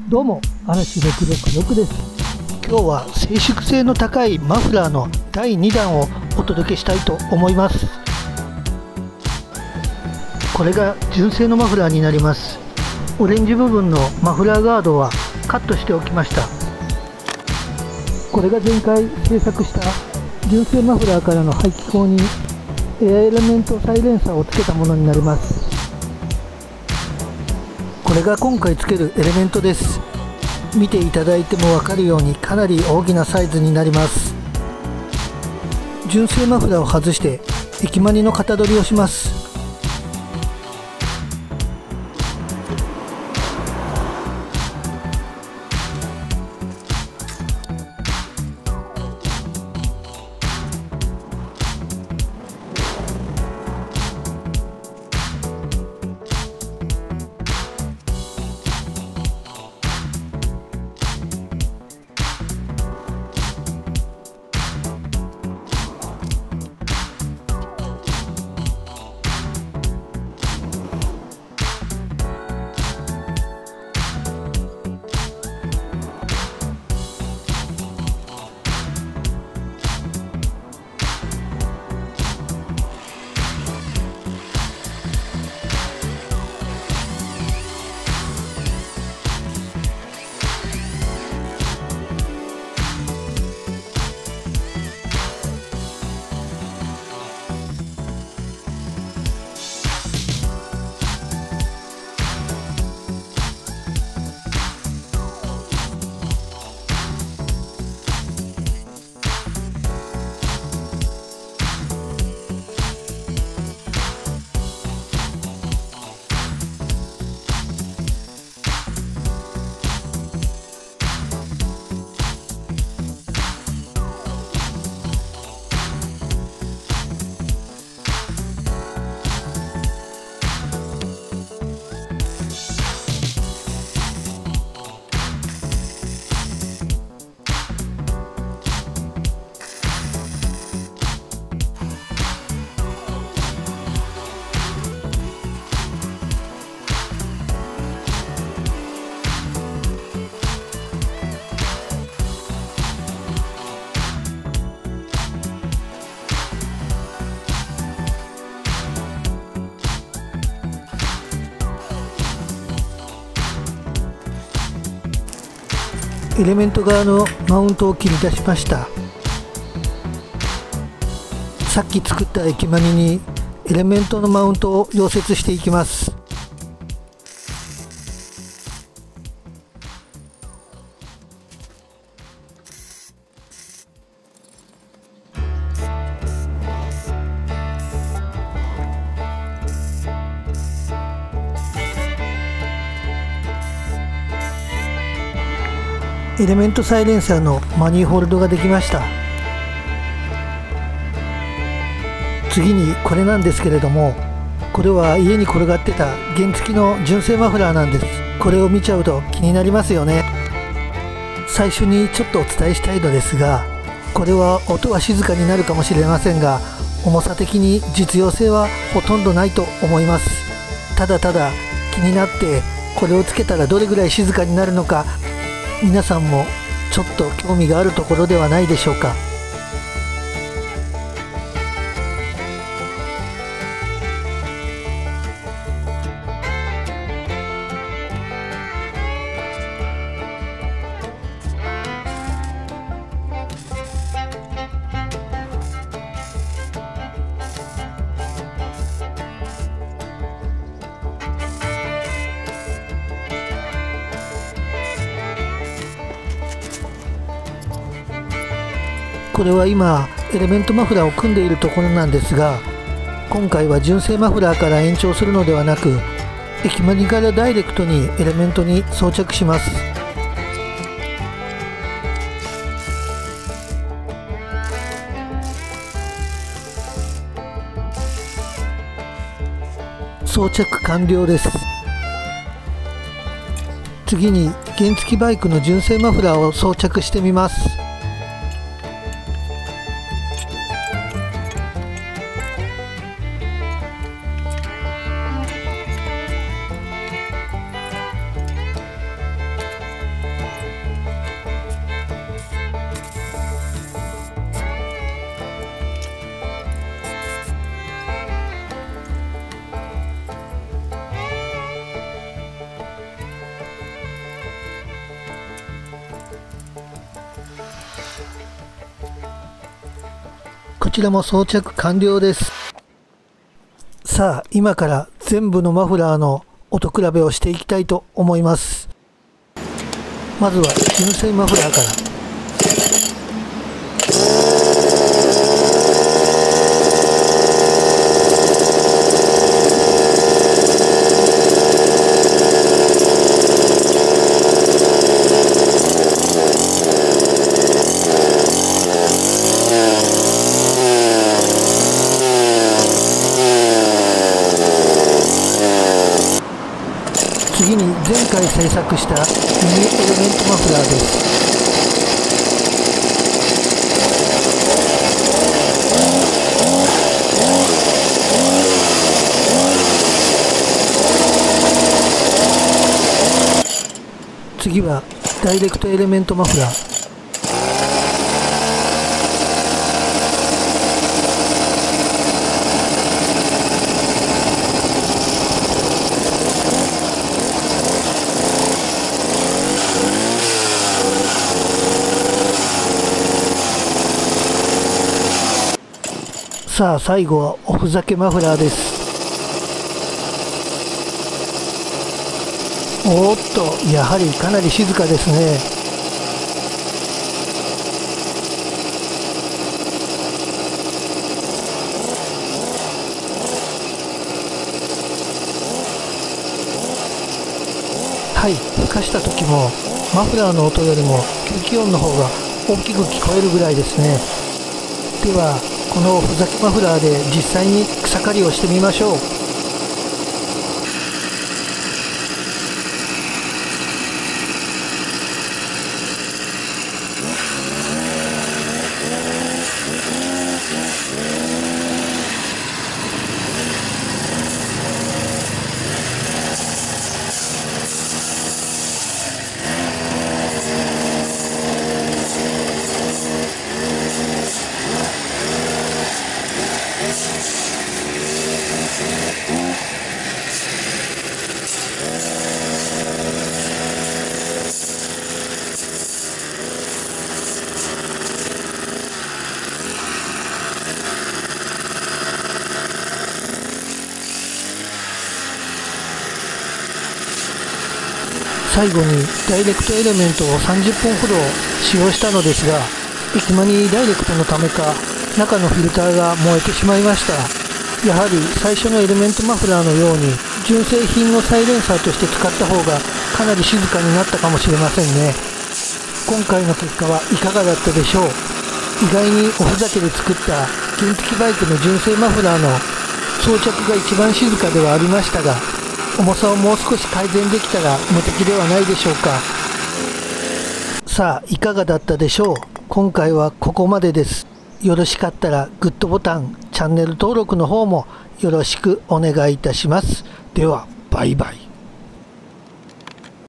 どうも、嵐666です。今日は静粛性の高いマフラーの第2弾をお届けしたいと思います。これが純正のマフラーになります。オレンジ部分のマフラーガードはカットしておきました。これが前回製作した純正マフラーからの排気口にエアエレメントサイレンサーをつけたものになります。これが今回つけるエレメントです。見ていただいても分かるようにかなり大きなサイズになります。純正マフラーを外して駅マニの型取りをします。エレメント側のマウントを切り出しました。さっき作った駅マニにエレメントのマウントを溶接していきます。エレメントサイレンサーのマニーホールドができました。次にこれなんですけれども、これは家に転がってた原付の純正マフラーなんです。これを見ちゃうと気になりますよね。最初にちょっとお伝えしたいのですが、これは音は静かになるかもしれませんが、重さ的に実用性はほとんどないと思います。ただただ気になってこれをつけたらどれぐらい静かになるのか、皆さんもちょっと興味があるところではないでしょうか。これは今エレメントマフラーを組んでいるところなんですが、今回は純正マフラーから延長するのではなく、駅マニからダイレクトにエレメントに装着します。装着完了です。次に原付バイクの純正マフラーを装着してみます。 ちらも装着完了です。さあ今から全部のマフラーの音比べをしていきたいと思います。まずは純正マフラーから。次に前回製作したミニエレメントマフラーです。次はダイレクトエレメントマフラー。さあ最後はおふざけマフラーです。おーっと、やはりかなり静かですね。はい、吹かした時もマフラーの音よりも吸気音の方が大きく聞こえるぐらいですね。ではこのふざけマフラーで実際に草刈りをしてみましょう。最後にダイレクトエレメントを30分ほど使用したのですが、駅間にダイレクトのためか中のフィルターが燃えてしまいました。やはり最初のエレメントマフラーのように純正品のサイレンサーとして使った方がかなり静かになったかもしれませんね。今回の結果はいかがだったでしょう。意外におふざけで作った原付バイクの純正マフラーの装着が一番静かではありましたが、重さをもう少し改善できたら無敵ではないでしょうか。さあいかがだったでしょう。今回はここまでです。よろしかったらグッドボタン、チャンネル登録の方もよろしくお願いいたします。ではバイバイ。